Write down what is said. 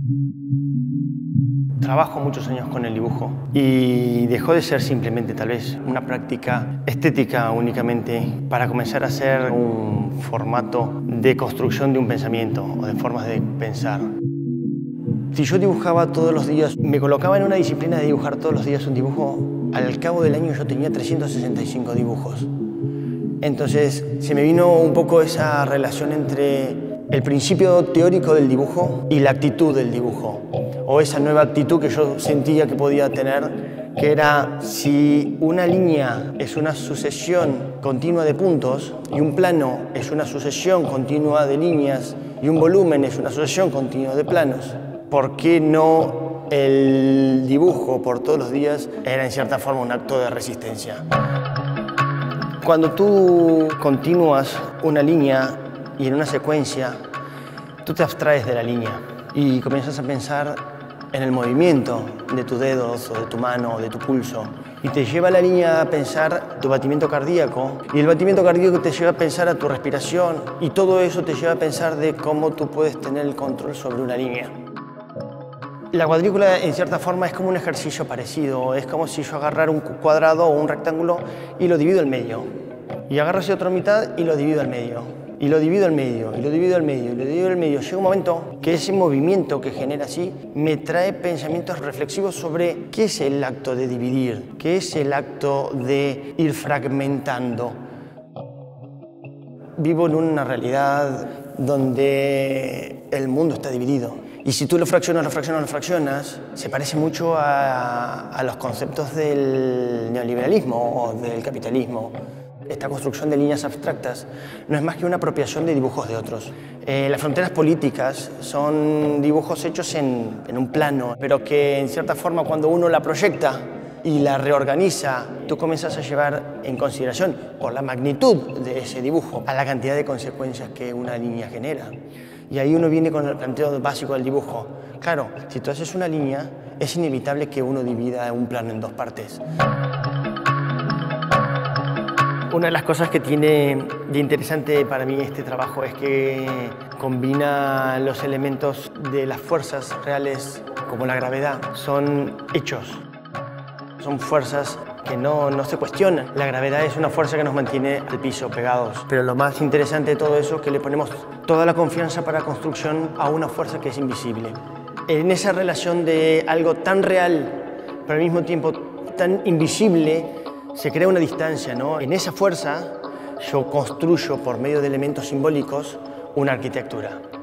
Trabajo muchos años con el dibujo y dejó de ser simplemente tal vez una práctica estética únicamente para comenzar a ser un formato de construcción de un pensamiento o de formas de pensar. Si yo dibujaba todos los días, me colocaba en una disciplina de dibujar todos los días un dibujo, al cabo del año yo tenía 365 dibujos. Entonces se me vino un poco esa relación entre el principio teórico del dibujo y la actitud del dibujo, o esa nueva actitud que yo sentía que podía tener, que era si una línea es una sucesión continua de puntos y un plano es una sucesión continua de líneas y un volumen es una sucesión continua de planos, ¿por qué no el dibujo por todos los días era en cierta forma un acto de resistencia? Cuando tú continúas una línea y en una secuencia, tú te abstraes de la línea y comienzas a pensar en el movimiento de tus dedos o de tu mano o de tu pulso. Y te lleva la línea a pensar tu batimiento cardíaco y el batimiento cardíaco te lleva a pensar a tu respiración y todo eso te lleva a pensar de cómo tú puedes tener el control sobre una línea. La cuadrícula en cierta forma es como un ejercicio parecido, es como si yo agarrara un cuadrado o un rectángulo y lo divido al medio. Y agarro esa otra mitad y lo divido al medio. Y lo divido al medio, y lo divido al medio, y lo divido al medio. Llega un momento que ese movimiento que genera así me trae pensamientos reflexivos sobre qué es el acto de dividir, qué es el acto de ir fragmentando. Vivo en una realidad donde el mundo está dividido. Y si tú lo fraccionas, se parece mucho a los conceptos del neoliberalismo o del capitalismo. Esta construcción de líneas abstractas no es más que una apropiación de dibujos de otros. Las fronteras políticas son dibujos hechos en un plano, pero que en cierta forma cuando uno la proyecta y la reorganiza, tú comienzas a llevar en consideración, por la magnitud de ese dibujo, a la cantidad de consecuencias que una línea genera. Y ahí uno viene con el planteo básico del dibujo. Claro, si tú haces una línea, es inevitable que uno divida un plano en dos partes. Una de las cosas que tiene de interesante para mí este trabajo es que combina los elementos de las fuerzas reales, como la gravedad. Son hechos, son fuerzas que no se cuestionan. La gravedad es una fuerza que nos mantiene al piso pegados. Pero lo más interesante de todo eso es que le ponemos toda la confianza para la construcción a una fuerza que es invisible. En esa relación de algo tan real, pero al mismo tiempo tan invisible, se crea una distancia, ¿no? En esa fuerza yo construyo por medio de elementos simbólicos una arquitectura.